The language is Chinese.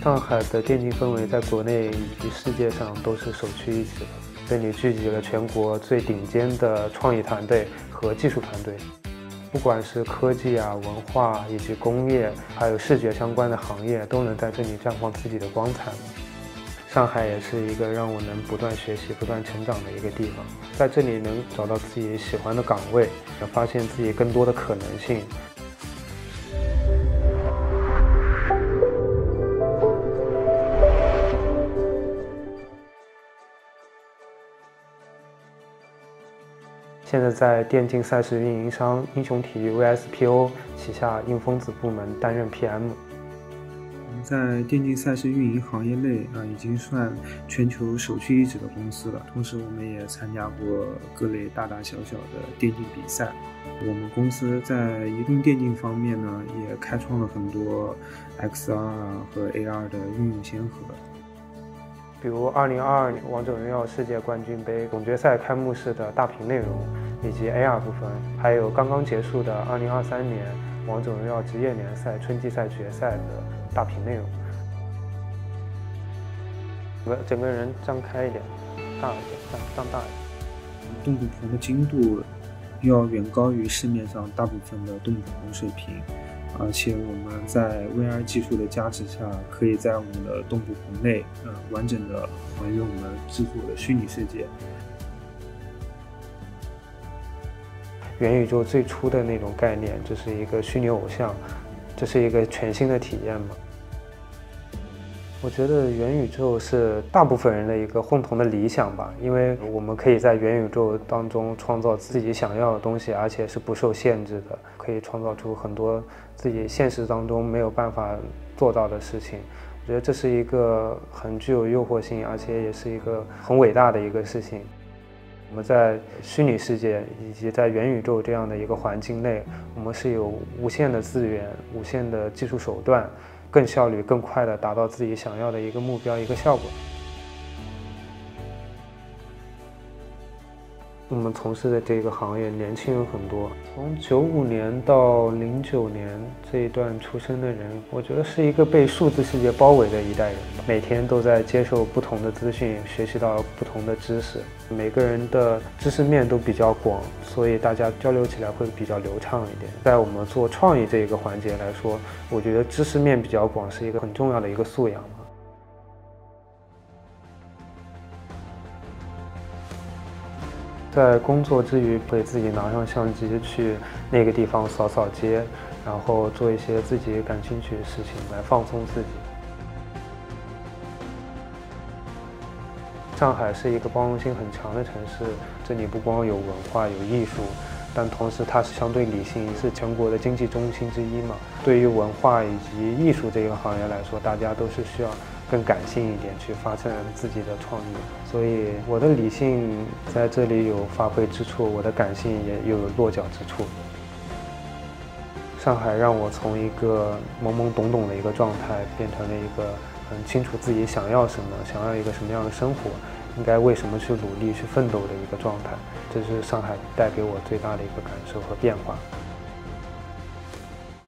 上海的电竞氛围在国内以及世界上都是首屈一指的，这里聚集了全国最顶尖的创意团队和技术团队，不管是科技啊、文化以及工业，还有视觉相关的行业，都能在这里绽放自己的光彩。上海也是一个让我能不断学习、不断成长的一个地方，在这里能找到自己喜欢的岗位，发现自己更多的可能性。现在在电竞赛事运营商英雄体育 VSPO 旗下硬疯子部门担任 PM。 在电竞赛事运营行业内已经算全球首屈一指的公司了。同时，我们也参加过各类大大小小的电竞比赛。我们公司在移动电竞方面呢，也开创了很多 XR 和 AR 的应用先河。 比如2022年王者荣耀世界冠军杯总决赛开幕式的大屏内容，以及 AR 部分，还有刚刚结束的2023年王者荣耀职业联赛春季赛决赛的大屏内容。整个人张开一点，大一点，张大一点。 动捕棚的精度要远高于市面上大部分的动捕棚水平，而且我们在 VR 技术的加持下，可以在我们的动捕棚内完整的还原我们制作的虚拟世界。 元宇宙最初的那种概念就是一个虚拟偶像，这是一个全新的体验嘛。我觉得元宇宙是大部分人的一个共同的理想吧，因为我们可以在元宇宙当中创造自己想要的东西，而且是不受限制的，可以创造出很多自己现实当中没有办法做到的事情。我觉得这是一个很具有诱惑性，而且也是一个很伟大的一个事情。我们在虚拟世界以及在元宇宙这样的一个环境内，我们是有无限的资源、无限的技术手段，更效率、更快地达到自己想要的一个目标、一个效果。我们从事的这个行业，年轻人很多，从95年到09年这一段出生的人，我觉得是一个被数字世界包围的一代人吧。每天都在接受不同的资讯，学习到不同的知识，每个人的知识面都比较广，所以大家交流起来会比较流畅一点。在我们做创意这一个环节来说，我觉得知识面比较广是一个很重要的一个素养嘛。在工作之余，会自己拿上相机去那个地方扫扫街，然后做一些自己感兴趣的事情来放松自己。上海是一个包容性很强的城市，这里不光有文化、有艺术，但同时它是相对理性，是全国的经济中心之一嘛。对于文化以及艺术这个行业来说，大家都是需要更感性一点去发展自己的创意，所以我的理性在这里有发挥之处，我的感性也有落脚之处。上海让我从一个懵懵懂懂的一个状态，变成了一个很清楚自己想要什么，想要一个什么样的生活，应该为什么去努力去奋斗的一个状态。这是上海带给我最大的一个感受和变化。